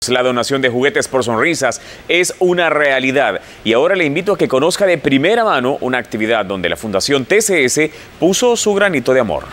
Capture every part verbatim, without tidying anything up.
La donación de juguetes por sonrisas es una realidad y ahora le invito a que conozca de primera mano una actividad donde la Fundación T C S puso su granito de amor.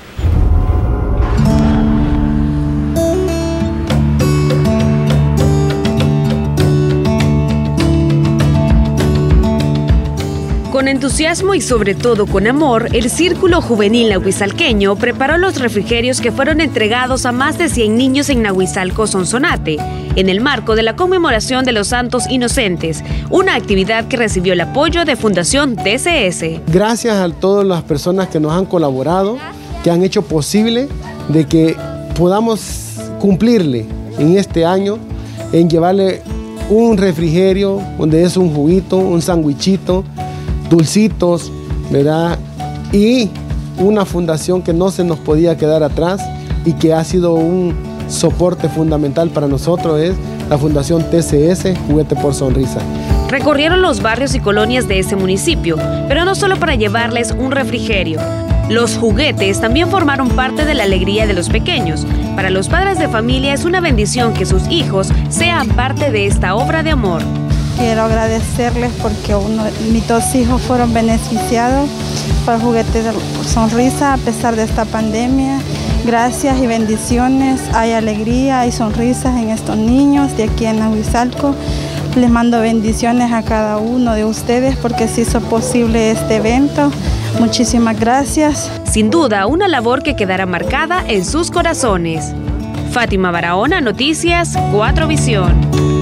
Con entusiasmo y sobre todo con amor, el Círculo Juvenil Nahuizalqueño preparó los refrigerios que fueron entregados a más de cien niños en Nahuizalco, Sonsonate, en el marco de la conmemoración de los Santos Inocentes, una actividad que recibió el apoyo de Fundación T C S. Gracias a todas las personas que nos han colaborado, que han hecho posible de que podamos cumplirle en este año, en llevarle un refrigerio, donde es un juguito, un sandwichito, dulcitos, ¿verdad? Y una fundación que no se nos podía quedar atrás y que ha sido un soporte fundamental para nosotros es la Fundación T C S Juguete por Sonrisa. Recorrieron los barrios y colonias de ese municipio, pero no solo para llevarles un refrigerio. Los juguetes también formaron parte de la alegría de los pequeños. Para los padres de familia es una bendición que sus hijos sean parte de esta obra de amor. Quiero agradecerles porque uno, mis dos hijos fueron beneficiados por Juguetes por Sonrisa a pesar de esta pandemia. Gracias y bendiciones, hay alegría, hay sonrisas en estos niños de aquí en Nahuizalco. Les mando bendiciones a cada uno de ustedes porque se hizo posible este evento. Muchísimas gracias. Sin duda, una labor que quedará marcada en sus corazones. Fátima Barahona, Noticias cuatro Visión.